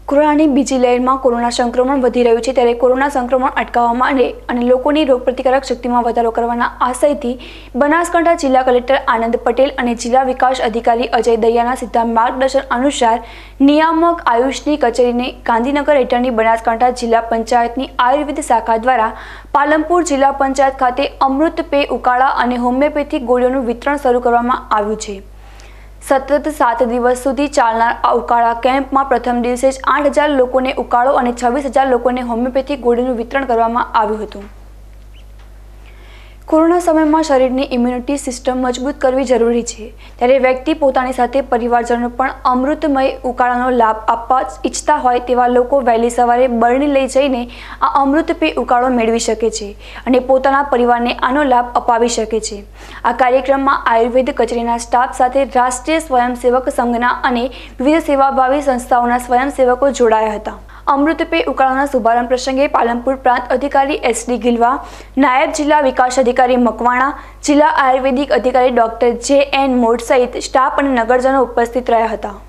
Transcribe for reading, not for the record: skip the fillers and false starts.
કોરોનાની બીજી લહેરમાં કોરોના સંક્રમણ વધી રહ્યું છે ત્યારે કોરોના સંક્રમણ અટકાવવા માટે અને લોકોની રોગપ્રતિકારક શક્તિમાં વધારો કરવાના આશયથી બનાસકાંઠા જિલ્લા કલેક્ટર આનંદ પટેલ અને જિલ્લા વિકાસ અધિકારી અજય દહિયાના સીધા માર્ગદર્શન અનુસાર નિયામક આયુષની કચેરીને ગાંધીનગર હેઠળની બનાસકાંઠા જિલ્લા પંચાયતની આયુર્વેદ શાખા દ્વારા પાલનપુર જિલ્લા પંચાયત ખાતે અમૃત પેય ઉકાળા અને હોમિયોપેથિક ગોળીઓનું વિતરણ શરૂ કરવામાં આવ્યું છે। સતત 7 દિવસ સુધી ચાલનાર આ ઉકાળા કેમ્પમાં પ્રથમ દિવસે જ 8,000 લોકોને ઉકાળો અને 26,000 લોકોને હોમિયોપેથિક ગોળીનું વિતરણ કરવામાં આવ્યું હતું। કોરોના સમયમાં શરીરની ઇમ્યુનિટી સિસ્ટમ મજબૂત કરવી જરૂરી છે ત્યારે વ્યક્તિ પોતાની સાથે પરિવારજનો પણ અમૃતમય ઉકાળાનો લાભ આપવા ઈચ્છતા હોય તેવા લોકો વહેલી સવારે બરણી લઈ જઈને આ અમૃત પેય ઉકાળો મેળવી શકે છે અને પોતાના પરિવારને આનો લાભ અપાવી શકે છે। આ કાર્યક્રમમાં આયુર્વેદ કચેરીના સ્ટાફ સાથે રાષ્ટ્રીય સ્વયંસેવક સંઘના અને વિવિધ સેવાભાવી સંસ્થાઓના સ્વયંસેવકો જોડાયા હતા। અમૃત પેય ઉકાળાના શુભારંભ પ્રસંગે પાલનપુર પ્રાંત અધિકારી SD ગિલવા, નાયબ જિલ્લા વિકાસ અધિકારી મકવાણા, જિલ્લા આયુર્વેદિક અધિકારી ડોક્ટર JN મોડ સહિત સ્ટાફ અને નગરજનો ઉપસ્થિત રહ્યા હતા।